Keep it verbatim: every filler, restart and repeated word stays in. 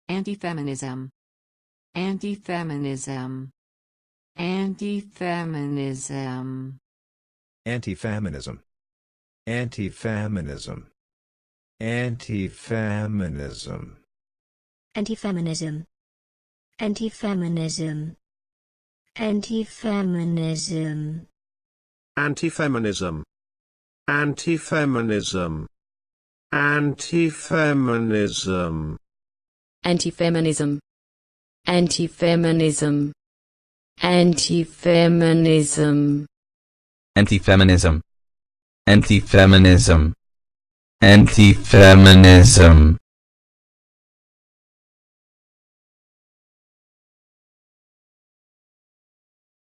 Antifeminism. Antifeminism. Antifeminism. Antifeminism. Antifeminism. Antifeminism. Antifeminism. Antifeminism. Antifeminism. Antifeminism. Antifeminism. Antifeminism. Antifeminism. Antifeminism. Antifeminism. Antifeminism. Antifeminism. Antifeminism.